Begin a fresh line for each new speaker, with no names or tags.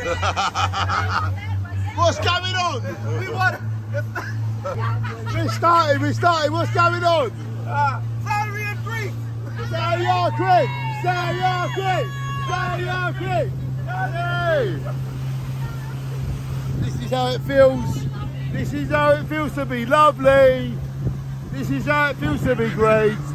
What's going on?
We won.
We started. What's going on?
Salary and drink.
Say your quick. Say your quick. Say your quick. This is how it feels. This is how it feels to be lovely. This is how it feels to be great.